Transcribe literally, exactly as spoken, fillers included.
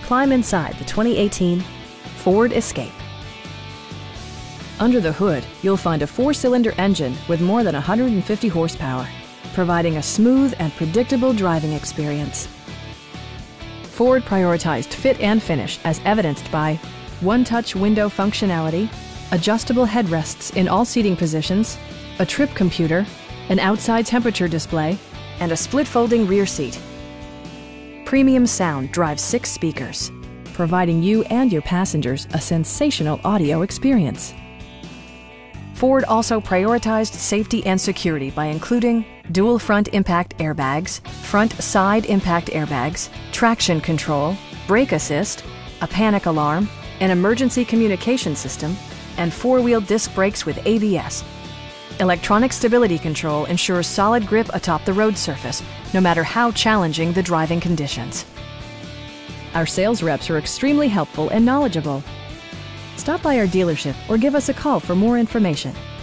climb inside the twenty eighteen Ford Escape. Under the hood, you'll find a four-cylinder engine with more than one hundred fifty horsepower, providing a smooth and predictable driving experience. Ford prioritized fit and finish as evidenced by one-touch window functionality, adjustable headrests in all seating positions, a trip computer, an outside temperature display, and a split-folding rear seat. Premium sound drives six speakers, providing you and your passengers a sensational audio experience. Ford also prioritized safety and security by including dual front impact airbags, front side impact airbags, traction control, brake assist, a panic alarm, an emergency communication system, and four-wheel disc brakes with A B S. Electronic stability control ensures solid grip atop the road surface, no matter how challenging the driving conditions. Our sales reps are extremely helpful and knowledgeable. Stop by our dealership or give us a call for more information.